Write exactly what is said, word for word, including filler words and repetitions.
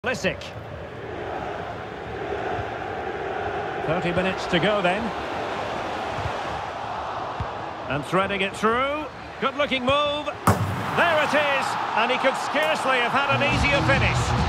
Pulisic. thirty minutes to go then. And threading it through. Good looking move. There it is. And he could scarcely have had an easier finish.